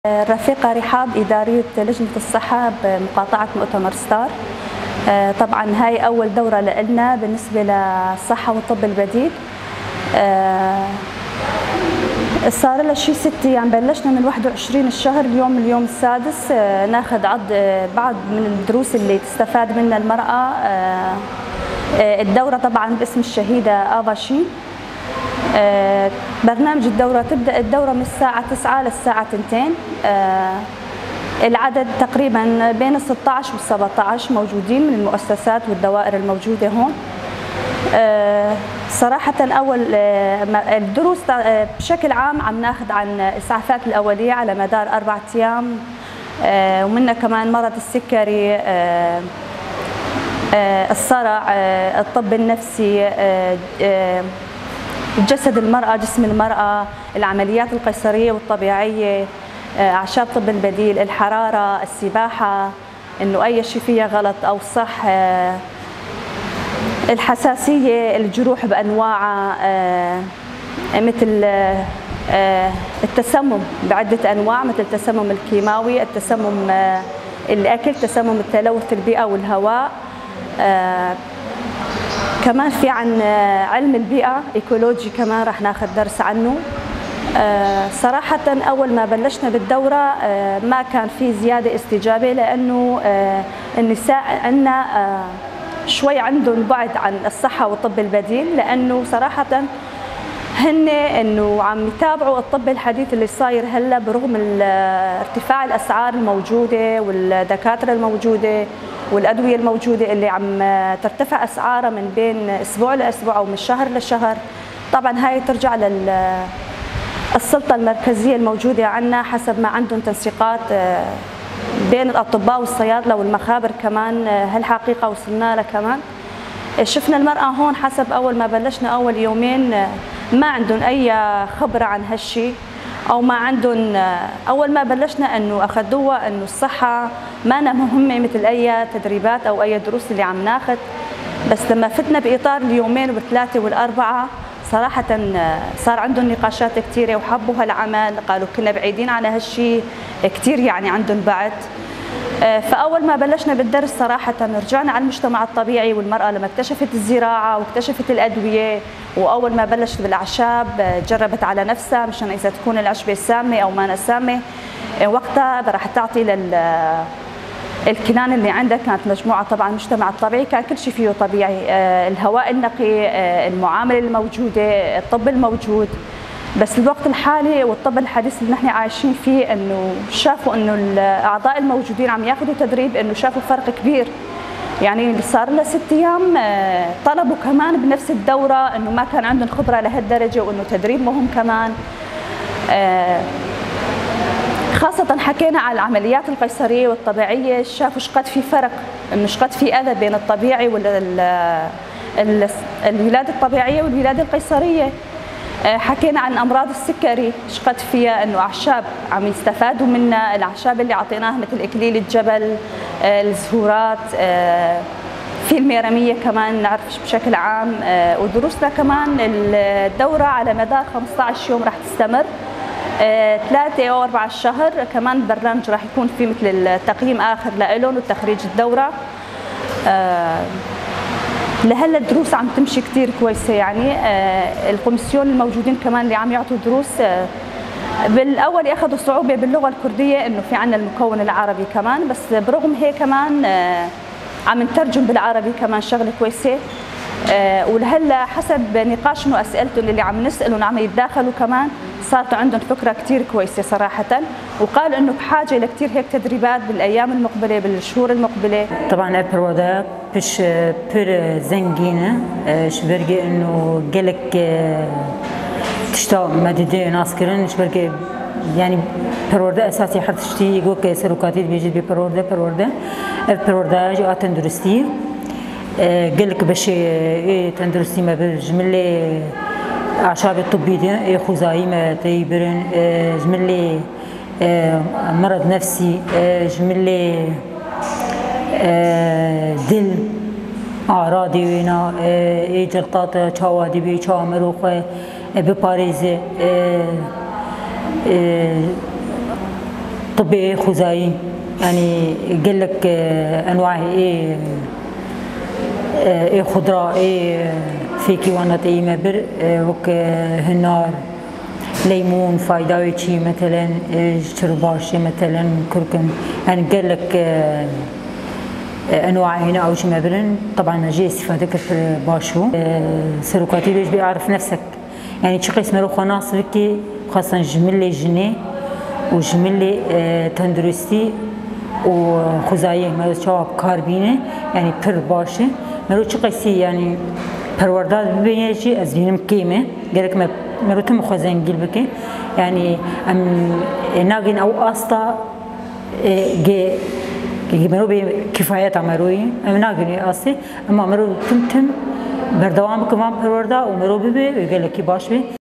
الرفيقة رحاب إدارية لجنة الصحة بمقاطعة مؤتمر ستار. طبعا هاي أول دورة لنا بالنسبة للصحة والطب البديل. صار لها شي 6 أيام، بلشنا من 21 الشهر، اليوم السادس. ناخذ بعض من الدروس اللي تستفاد منها المرأة. الدورة طبعا باسم الشهيدة آفا شين. برنامج الدورة تبدأ الدورة من الساعة 9 للساعة 2. العدد تقريبا بين 16 و 17 موجودين من المؤسسات والدوائر الموجودة هون. صراحة أول الدروس بشكل عام عم ناخذ عن الإسعافات الأولية على مدار 4 أيام، ومنها كمان مرض السكري، الصرع، الطب النفسي، جسد المرأة، جسم المرأة، العمليات القيصرية والطبيعية، أعشاب طب البديل، الحرارة، السباحة، إنه أي شيء فيها غلط أو صح، الحساسية، الجروح بأنواعها، مثل التسمم بعدة أنواع، مثل التسمم الكيماوي، التسمم الأكل، تسمم التلوث البيئة والهواء. كمان في عن علم البيئة، إيكولوجي، كمان رح ناخذ درس عنه. صراحة أول ما بلشنا بالدورة ما كان في زيادة استجابة، لأنه النساء عندنا شوي عندهم بعد عن الصحة والطب البديل، لأنه صراحة هن إنه عم يتابعوا الطب الحديث اللي صاير هلا، برغم ارتفاع الأسعار الموجودة والدكاترة الموجودة والأدوية الموجودة اللي عم ترتفع أسعارها من بين أسبوع لأسبوع أو من شهر لشهر. طبعا هاي ترجع للسلطة المركزية الموجودة عندنا، حسب ما عندهم تنسيقات بين الأطباء والصيادلة والمخابر كمان. هالحقيقة وصلنا لها كمان. شفنا المرأة هون حسب أول ما بلشنا أول يومين ما عندهم أي خبرة عن هالشي، أو ما عندهم. أول ما بلشنا إنه أخذوها إنه الصحة ما مهمة مثل أي تدريبات أو أي دروس اللي عم ناخذ. بس لما فتنا بإطار اليومين والثلاثة والأربعة، صراحة صار عندهم نقاشات كثيرة وحبوا هالعمل، قالوا كنا بعيدين على هالشي كثير، يعني عندهم بعد. فأول ما بلشنا بالدرس صراحة رجعنا على المجتمع الطبيعي، والمرأة لما اكتشفت الزراعة واكتشفت الأدوية، وأول ما بلشت بالأعشاب جربت على نفسها مشان إذا تكون العشبة سامة أو ما سامة. وقتها راح تعطي الكنان اللي عندها، كانت مجموعة طبعا المجتمع الطبيعي كان كل شيء فيه طبيعي، الهواء النقي، المعاملة الموجودة، الطب الموجود. بس الوقت الحالي والطب الحديث اللي نحن عايشين فيه، انه شافوا انه الاعضاء الموجودين عم ياخذوا تدريب، انه شافوا فرق كبير. يعني صار لنا 6 ايام طلبوا كمان بنفس الدوره، انه ما كان عندهم خبره لهالدرجه، وانه تدريب مهم كمان. خاصة حكينا على العمليات القيصرية والطبيعية، شافوا شقد في فرق، انه شقد في اذى بين الطبيعي الولادة الطبيعية والولادة القيصرية. حكينا عن امراض السكري، شقد فيها انه اعشاب عم يستفادوا منها، الاعشاب اللي اعطيناها مثل اكليل الجبل، الزهورات، في الميرمية كمان نعرف بشكل عام. ودروسنا كمان الدورة على مدار 15 يوم رح تستمر، 3 أو 4 الشهر. كمان البرنامج راح يكون فيه مثل التقييم آخر لهم وتخريج الدورة. لهلا الدروس عم تمشي كثير كويسه، يعني الكوميسيون الموجودين كمان اللي عم يعطوا دروس بالاول اخذوا صعوبه باللغه الكرديه، انه في عندنا المكون العربي كمان، بس برغم هيك كمان عم نترجم بالعربي كمان، شغله كويسه. ولهلا حسب نقاشهم واسئلتهم اللي عم نسالهم عم يتداخلوا كمان، صارت عندهم فكره كثير كويسه صراحه، وقالوا انه بحاجه لكثير هيك تدريبات بالايام المقبله، بالشهور المقبله. طبعا البرودا بش بير زنجينه شبرقي انه قالك تشتا مديدي ناس كرن شبرقي، يعني برودا اساسي حرف تشتي يقولك سلوكاتي بيجي برودا البرودا جو تندرستي قالك باش تندرستي ما بجمله أعشاب الطبية خوزاي ما تيبرن، جملي مرض نفسي، جملي دل أعراضي وينا جلطات شوادي بي شامروخ بباريس طبي خزائي يعني قال لك انواع ايه خضراء ايه في كيوانات ايه مبر وك هنار ليمون فايداوي شي مثلا شرباشي مثلا كركم يعني قال لك انواع هنا او شي مبرن طبعا ما جي استفاده كثر باشو سلوكاتي ليش بيعرف نفسك يعني شي قسم روخ ناس بكي خاصه جملي جني وجملي تندرستي وخزايه ما شواب كاربينه يعني بر باشه مرو شي قسي يعني پرورداد ببینی چی از بینم کیمه گرک مرو تم خوازن گیل بکی يعني ناقين او استا جي مرو بكفاية مروي ناقين اسي اما مرو تم بردوام كمان پروردا ومرو ببي ويقول لك باش بي